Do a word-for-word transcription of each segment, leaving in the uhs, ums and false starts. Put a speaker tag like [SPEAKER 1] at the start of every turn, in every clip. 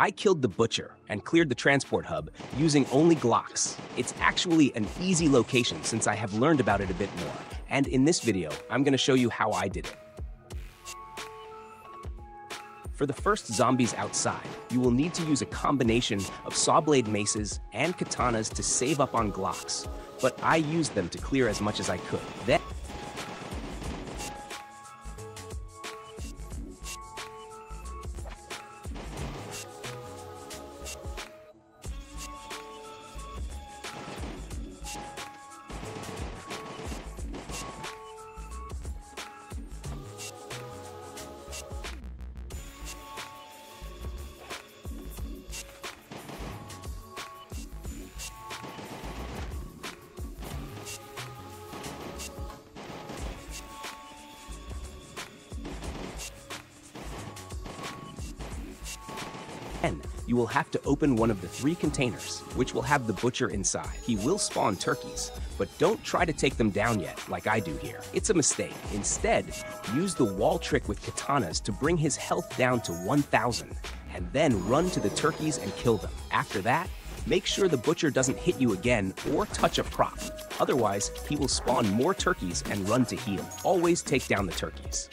[SPEAKER 1] I killed the butcher and cleared the transport hub using only Glocks. It's actually an easy location since I have learned about it a bit more. And in this video, I'm going to show you how I did it. For the first zombies outside, you will need to use a combination of sawblade maces and katanas to save up on Glocks, but I used them to clear as much as I could. Then Then, you will have to open one of the three containers, which will have the butcher inside. He will spawn turkeys, but don't try to take them down yet, like I do here. It's a mistake. Instead, use the wall trick with katanas to bring his health down to one thousand, and then run to the turkeys and kill them. After that, make sure the butcher doesn't hit you again or touch a prop. Otherwise, he will spawn more turkeys and run to heal. Always take down the turkeys.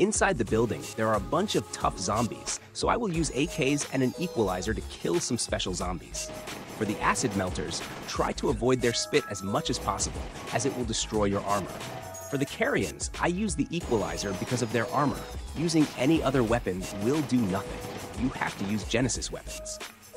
[SPEAKER 1] Inside the building, there are a bunch of tough zombies, so I will use A Ks and an equalizer to kill some special zombies. For the acid melters, try to avoid their spit as much as possible, as it will destroy your armor. For the carrions, I use the equalizer because of their armor. Using any other weapon will do nothing. You have to use Genesis weapons.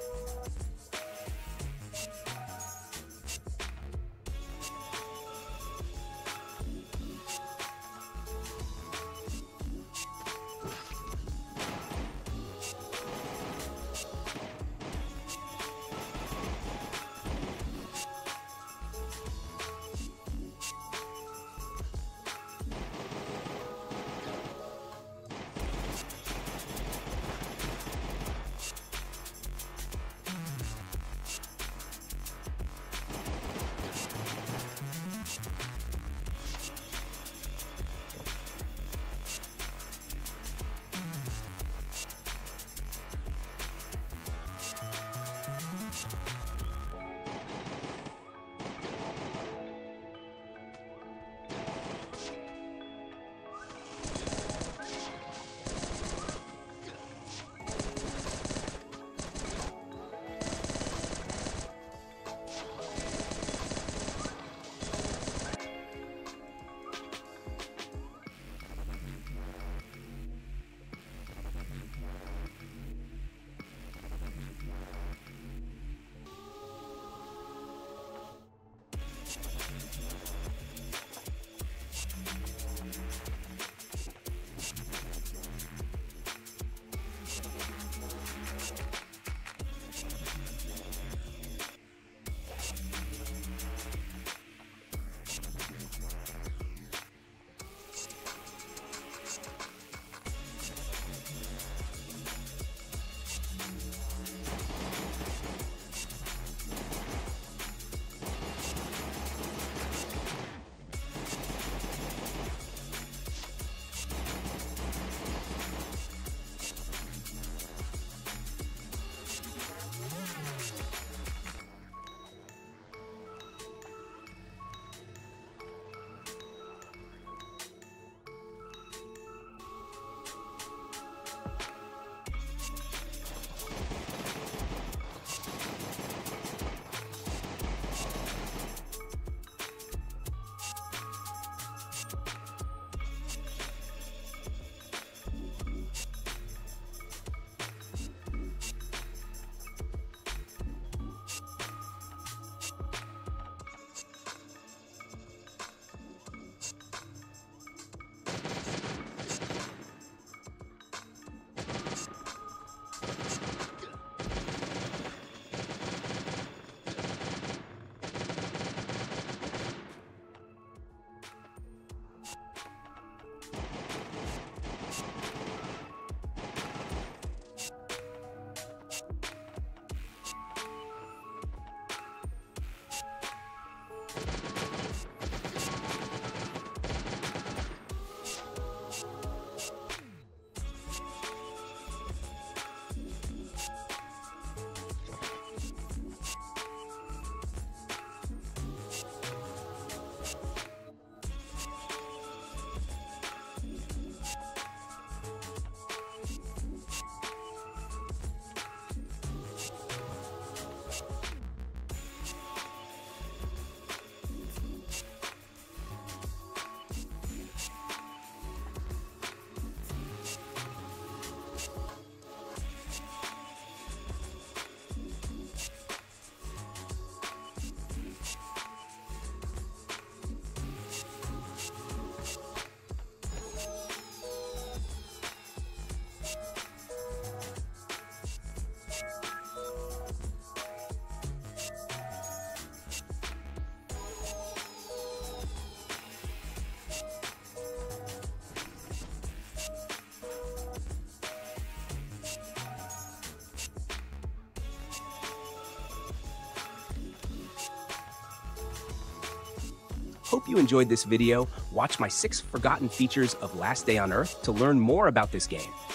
[SPEAKER 1] Hope you enjoyed this video. Watch my six forgotten features of Last Day on Earth to learn more about this game.